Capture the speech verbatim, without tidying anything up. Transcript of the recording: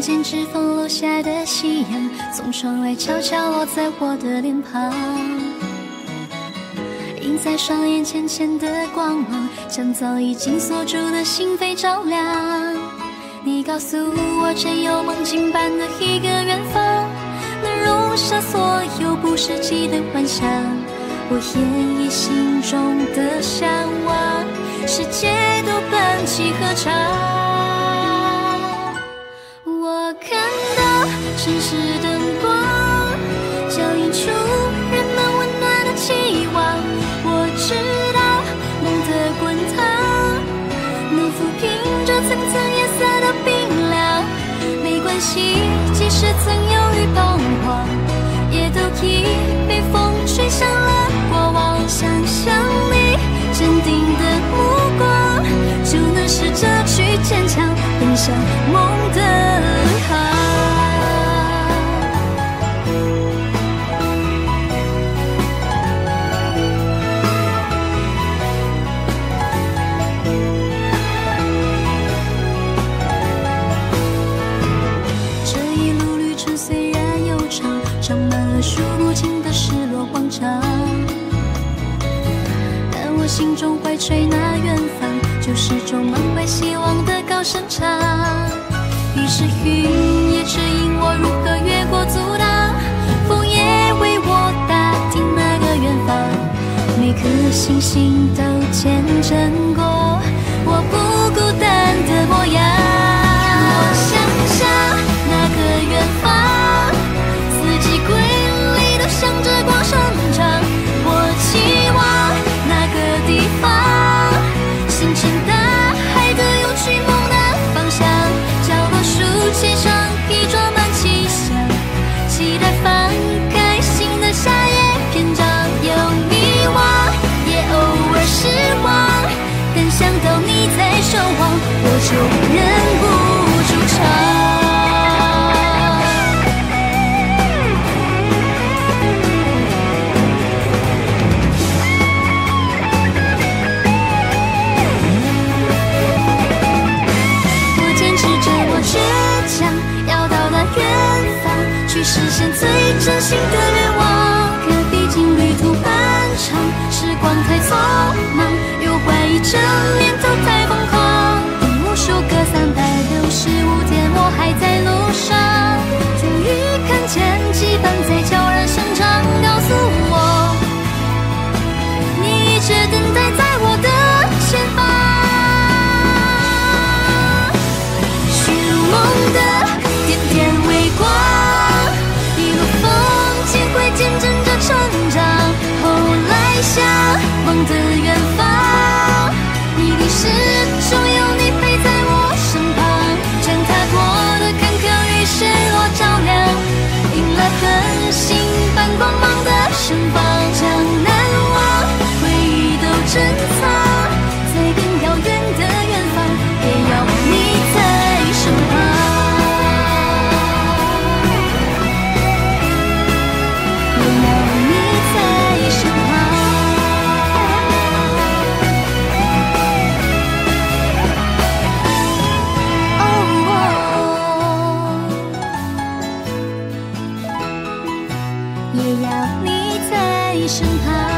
间指缝落下的夕阳，从窗外悄悄落在我的脸庞，映在双眼浅浅的光芒，将早已经锁住的心扉照亮。你告诉我，真有梦境般的一个远方，能容下所有不实际的幻想。我演绎心中的向往，世界都伴起合唱。我看到城市灯光，交映出人们温暖的期望。我知道梦的滚烫能抚平这层层颜色的冰凉。没关系，即使曾犹豫彷徨，也都已被风吹向了过往。想象你坚定的目光，就能试着去坚强，奔向梦的路航。这一路旅程虽然悠长，长满了数不尽的失落慌张，但我心中怀揣那远方，就是充满怀希望的高声唱。于是云也指引我如何越过阻挡，风也为我打听那个远方，每颗星星都见证过我不孤单的模样。我想象那个远方，四季瑰丽都向着光生长。我期望那个地方，星辰大海都有去梦的方向。角落书签上已装满气象，期待翻开新的夏夜篇章。有迷惘，也偶尔失望，但想到你在守望，我就忍不住唱。实现最真心的愿望，可毕竟旅途漫长，时光太匆忙，又怀疑这念头太疯狂。无数个三百六十五天，我还在路上，终于看见羁绊在悄然生长，告诉我，你一直等待在我的前方。寻路梦的点点微光，会见证着成长，后来向梦的远方，一定始终有你陪在我身旁，将踏过的坎坷与失落照亮，迎来恒星般光芒的盛放，将难忘回忆都珍藏，在更遥远的远方，也要你在身旁。也要你在身旁。